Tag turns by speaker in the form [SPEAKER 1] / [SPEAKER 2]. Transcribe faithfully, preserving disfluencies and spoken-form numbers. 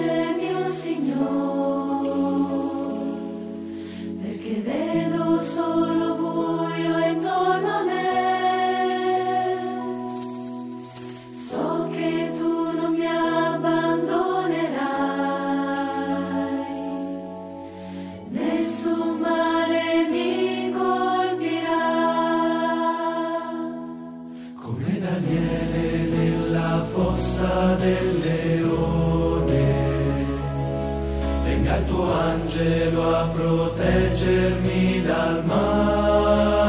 [SPEAKER 1] luce, mio Signore, perché vedo solo buio intorno a me. So che tu non mi abbandonerai, nessun male mi colpirà.
[SPEAKER 2] Come Daniele nella fossa del leone, venga il tuo angelo a proteggermi dal male.